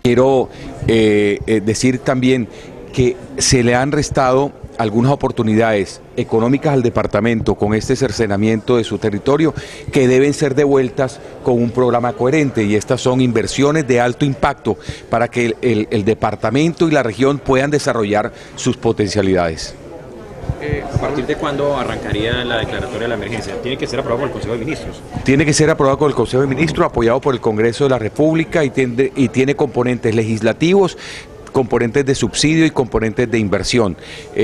Quiero decir también que se le han restado algunas oportunidades económicas al departamento con este cercenamiento de su territorio que deben ser devueltas con un programa coherente, y estas son inversiones de alto impacto para que el departamento y la región puedan desarrollar sus potencialidades. ¿A partir de cuándo arrancaría la declaratoria de la emergencia? ¿Tiene que ser aprobado por el Consejo de Ministros? Tiene que ser aprobado por el Consejo de Ministros, apoyado por el Congreso de la República, y tiene componentes legislativos, componentes de subsidio y componentes de inversión.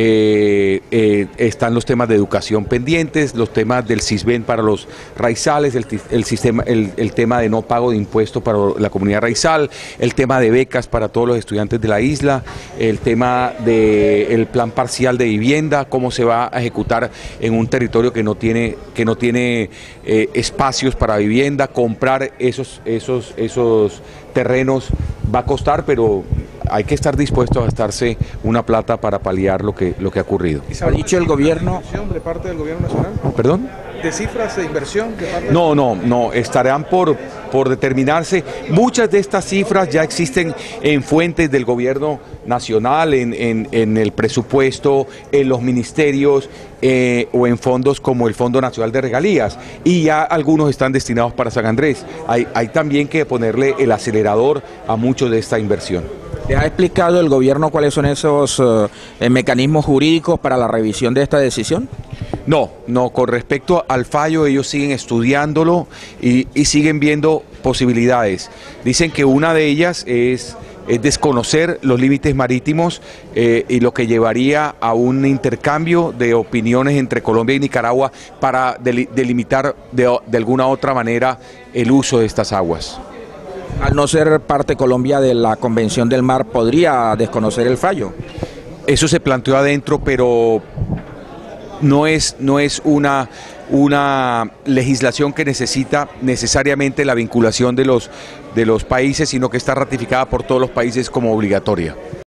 Están los temas de educación pendientes, los temas del CISBEN para los raizales, el tema de no pago de impuestos para la comunidad raizal, el tema de becas para todos los estudiantes de la isla, el tema del plan parcial de vivienda, cómo se va a ejecutar en un territorio que no tiene espacios para vivienda. Comprar esos terrenos va a costar, pero hay que estar dispuestos a gastarse una plata para paliar lo que ha ocurrido. ¿Y se ha dicho el gobierno de parte del gobierno nacional? ¿Perdón? ¿De cifras de inversión? De parte No, estarán por determinarse. Muchas de estas cifras ya existen en fuentes del gobierno nacional, en el presupuesto, en los ministerios o en fondos como el Fondo Nacional de Regalías, y ya algunos están destinados para San Andrés. Hay también que ponerle el acelerador a mucho de esta inversión. ¿Le ha explicado el gobierno cuáles son esos mecanismos jurídicos para la revisión de esta decisión? No, con respecto al fallo, ellos siguen estudiándolo y siguen viendo posibilidades. Dicen que una de ellas es desconocer los límites marítimos, y lo que llevaría a un intercambio de opiniones entre Colombia y Nicaragua para delimitar de alguna otra manera el uso de estas aguas. Al no ser parte Colombia de la Convención del Mar, ¿podría desconocer el fallo? Eso se planteó adentro, pero no es una legislación que necesita necesariamente la vinculación de los países, sino que está ratificada por todos los países como obligatoria.